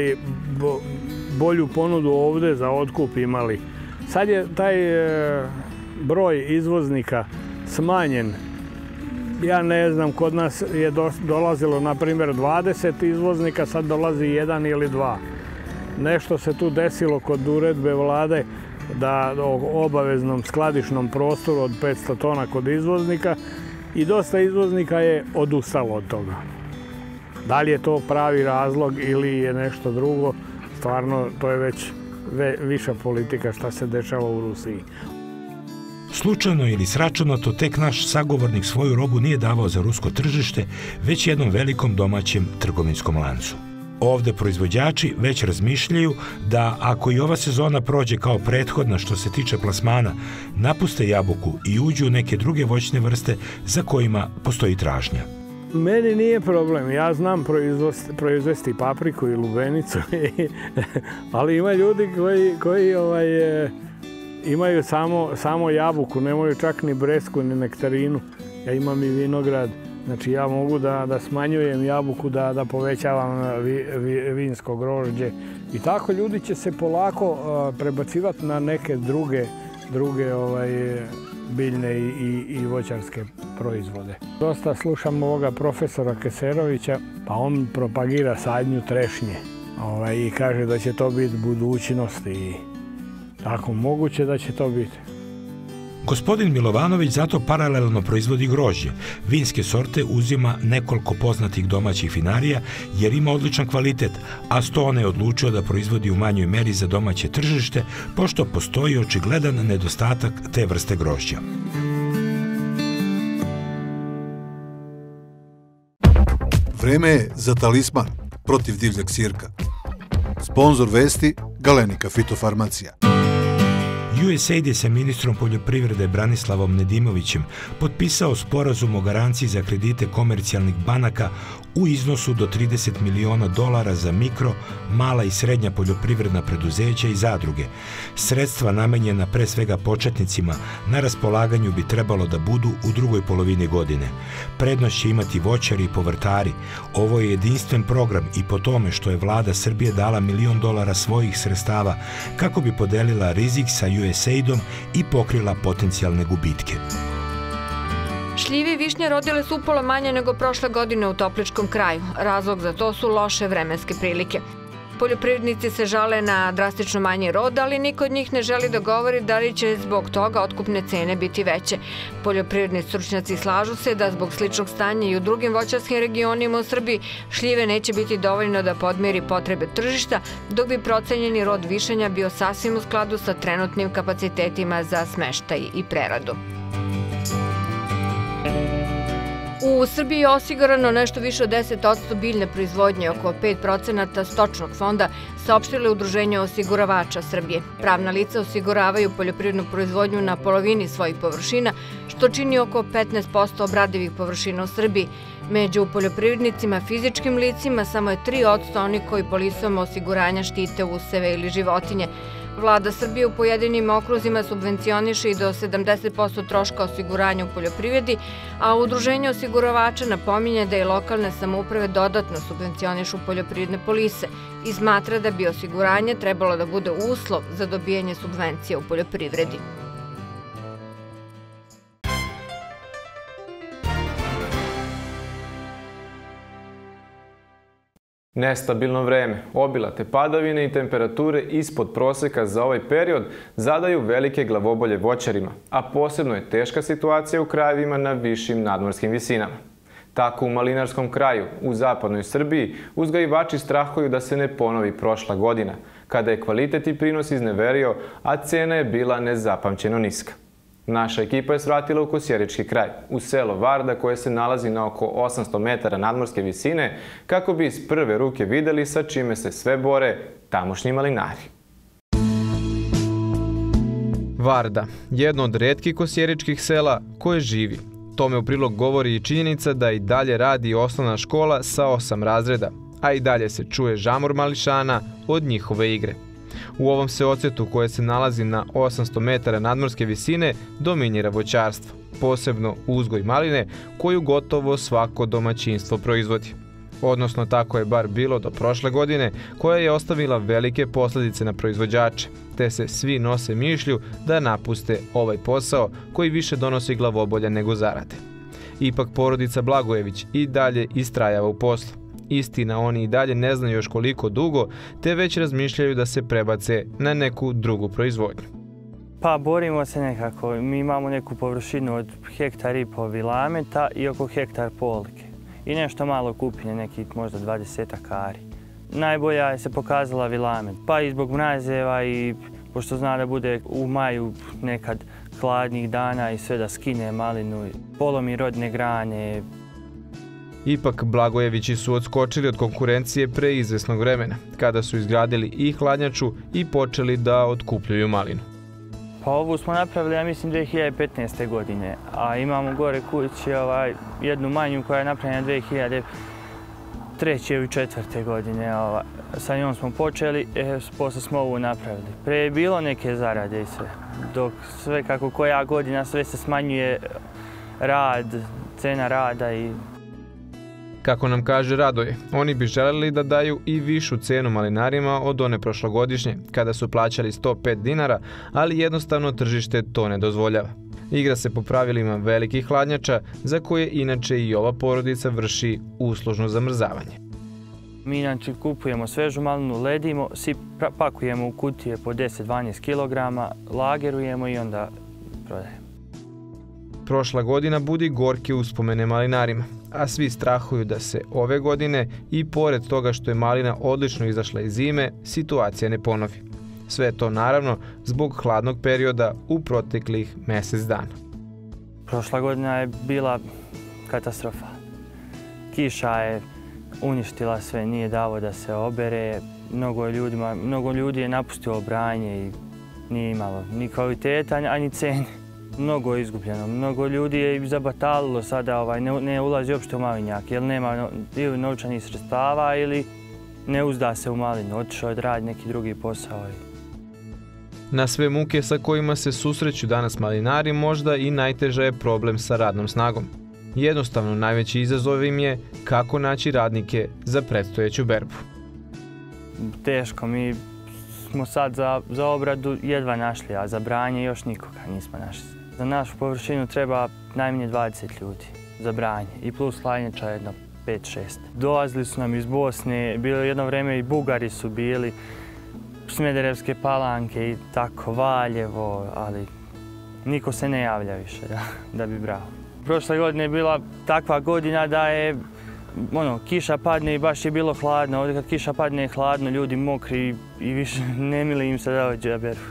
bolju ponudu ovde za otkup imali. Sad je taj broj izvoznika smanjen. Ja ne znam, kod nas je dolazilo, na primjer, 20 izvoznika, sad dolazi 1 ili 2. Nešto se tu desilo kod uredbe vlade da o obaveznom skladišnom prostoru od 500 tona kod izvoznika i dosta izvoznika je odustalo od toga. Da li je to pravi razlog ili je nešto drugo, stvarno to je već viša politika šta se dešava u Rusiji. Slučajno ili sračunato, tek naš sagovornik svoju robu nije davao za rusko tržište, već jednom velikom domaćem trgovinskom lancu. Ovde proizvođači već razmišljaju da ako i ova sezona prođe kao prethodna što se tiče plasmana, napuste jabuku i uđu u neke druge voćne vrste za kojima postoji tražnja. Meni nije problem, ja znam proizvesti papriku i lubenicu, ali ima ljudi koji imaju samo jabuku, nemaju čak ni bresku ni nektarinu. Ja imam i vinograd, znači ja mogu da smanjujem jabuku, da povećavam vinsko grožđe. I tako ljudi će se polako prebacivati na neke druge biljne i voćarske proizvode. Dosta slušam ovoga profesora Keserovića, pa on propagira sadnju trešnje i kaže da će to biti budućnost i tako moguće da će to biti. Gospodin Milovanović zato paralelno proizvodi grožđe. Vinske sorte uzima nekoliko poznatih domaćih vinarija jer ima odličan kvalitet, a Stone je odlučio da proizvodi u manjoj meri za domaće tržište, pošto postoji očigledan nedostatak te vrste grožđa. Vreme je za talisman protiv divljeg sirka. Sponzor vesti Galenika Fitofarmacija. USAID je sa ministrom poljoprivrede Branislavom Nedimovićem potpisao sporazum o garanciji za kredite komercijalnih banaka u iznosu do $30 miliona za mikro, mala i srednja poljoprivredna preduzeća i zadruge. Sredstva namenjena pre svega početnicima na raspolaganju bi trebalo da budu u drugoj polovini godine. Prednost će imati voćari i povrtari. Ovo je jedinstven program i po tome što je vlada Srbije dala $1 milion svojih sredstava kako bi podelila rizik sa USAID-om i pokrila potencijalne gubitke. Šljive i višnje rodile su upola manje nego prošle godine u Topličkom kraju. Razlog za to su loše vremenske prilike. Poljoprivrednici se žale na drastično manji rod, ali niko od njih ne želi da govori da li će zbog toga otkupne cene biti veće. Poljoprivredni stručnjaci slažu se da zbog sličnog stanja i u drugim voćarskim regionima u Srbiji šljive neće biti dovoljno da podmiri potrebe tržišta, dok bi procenjeni rod višanja bio sasvim u skladu sa trenutnim kapacitetima za smeštaj i preradu. U Srbiji je osigurano nešto više od 10% biljne proizvodnje, oko 5% stočnog fonda, saopštilo je Udruženje osiguravača Srbije. Pravna lica osiguravaju poljoprivrednu proizvodnju na polovini svojih površina, što čini oko 15% obradivih površina u Srbiji. Među poljoprivrednicima fizičkim licima samo je 3% oni koji polisom osiguranja štite useve ili životinje. Vlada Srbije u pojedinim okruzima subvencioniše i do 70% troška osiguranja u poljoprivredi, a Udruženje osiguravača napominje da i lokalne samouprave dodatno subvencionišu poljoprivredne polise i smatra da bi osiguranje trebalo da bude uslov za dobijanje subvencija u poljoprivredi. Nestabilno vreme, obilate padavine i temperature ispod proseka za ovaj period zadaju velike glavobolje voćarima, a posebno je teška situacija u krajevima na višim nadmorskim visinama. Tako u Malinarskom kraju, u zapadnoj Srbiji, uzgajivači strahuju da se ne ponovi prošla godina, kada je kvalitet i prinos izneverio, a cena je bila nezapamćeno niska. Naša ekipa je svratila u Kosjerički kraj, u selo Varda koje se nalazi na oko 800 metara nadmorske visine, kako bi iz prve ruke videli sa čime se sve bore tamošnji malinari. Varda, jedno od retkih kosjeričkih sela koje živi. Tome u prilog govori i činjenica da i dalje radi osnovna škola sa 8 razreda, a i dalje se čuje žamor mališana od njihove igre. U ovom se odsjetu koje se nalazi na 800 metara nadmorske visine dominira voćarstvo, posebno uzgoj maline koju gotovo svako domaćinstvo proizvodi. Odnosno tako je bar bilo do prošle godine, koja je ostavila velike posljedice na proizvođače, te se svi nose mišlju da napuste ovaj posao koji više donosi glavobolja nego zarade. Ipak porodica Blagojević i dalje istrajava u poslu. Istina, oni i dalje ne znaju još koliko dugo, te već razmišljaju da se prebace na neku drugu proizvodnju. Pa borimo se nekako. Mi imamo neku površinu od 1,5 hektara vilameta i oko 1 hektar polike. I nešto malo kupine, nekih možda 20 ari. Najbolja je se pokazala vilamet, pa i zbog mrazeva i pošto zna da bude u maju nekad hladnih dana i sve da skine malinu, polomi rodne grane. Ipak Blagojevići su odskočili od konkurencije pre izvesnog vremena, kada su izgradili i hladnjaču i počeli da otkupljuju malinu. Pa ovu smo napravili, ja mislim, 2015. godine, a imamo gore kući jednu manju koja je napravljena 2003. i 2004. godine. Sa njom smo počeli, posle smo ovu napravili. Pre je bilo neke zarade i sve, dok sve kako koja godina sve se smanjuje rad, cena rada i... Kako nam kaže Radoje, oni bi želeli da daju i višu cenu malinarima od one prošlogodišnje, kada su plaćali 105 dinara, ali jednostavno tržište to ne dozvoljava. Igra se po pravilima velikih hladnjača, za koje inače i ova porodica vrši uslužno zamrzavanje. Mi inače kupujemo svežu malinu, ledimo, pakujemo u kutije po 10-12 kg, lagerujemo i onda prodajemo. Prošla godina budi gorke uspomene malinarima, a svi strahuju da se ove godine, i pored toga što je malina odlično izašla iz zime, situacija ne ponovi. Sve to naravno zbog hladnog perioda u proteklih mjesec dana. Prošla godina je bila katastrofa. Kiša je uništila sve, nije davo da se obere. Mnogo ljudi je napustilo branje i nije imalo ni kvaliteta, ani cene. Mnogo je izgubljeno, mnogo ljudi je zabatalilo sada, ne ulazi uopšte u malinjak, jer nema ili novčanih sredstava ili ne uzda se u malinu, otišao je da radi neki drugi posao. Na sve muke sa kojima se susreću danas malinari, možda i najteža je problem sa radnom snagom. Jednostavno, najveći izazov im je kako naći radnike za predstojeću berbu. Teško, mi smo sad za obradu jedva našli, a za branje još nikoga nismo našli. Za našu površinu treba najmanje 20 ljudi za branje i plus hladnjača jedno 5-6. Dolazili su nam iz Bosne, bilo jedno vreme i Bugari su bili, Smederevske Palanke i tako, Valjevo, ali niko se ne javlja više da bi brao. Prošle godine je bila takva godina da je kiša padne i baš je bilo hladno. Ovdje kad kiša padne je hladno, ljudi mokri i više ne mili im se da dođe da beru.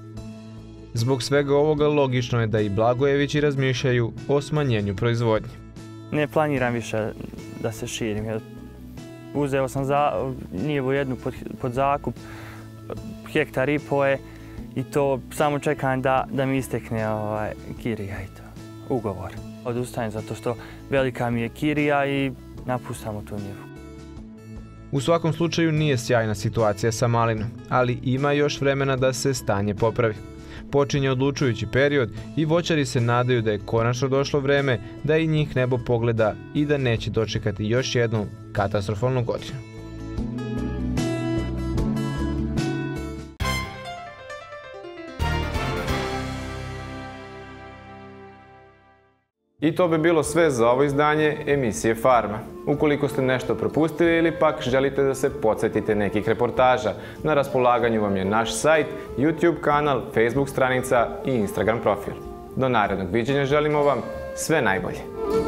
Zbog svega ovoga logično je da i Blagojevići razmišljaju o smanjenju proizvodnje. Ne planiram više da se širim. Uzeo sam njivu jednu pod zakup, 1,5 hektara je i to samo čekam da mi istekne kirija i to, ugovor. Odustajem zato što velika mi je kirija i napuštamo tu njivu. U svakom slučaju nije sjajna situacija sa malinom, ali ima još vremena da se stanje popravi. Počinje odlučujući period i voćari se nadaju da je konačno došlo vreme da i njih nebo pogleda i da neće dočekati još jednu katastrofalnu godinu. I to bi bilo sve za ovo izdanje emisije Farma. Ukoliko ste nešto propustili ili pak želite da se podsjetite nekih reportaža, na raspolaganju vam je naš sajt, YouTube kanal, Facebook stranica i Instagram profil. Do narednog viđenja želimo vam sve najbolje.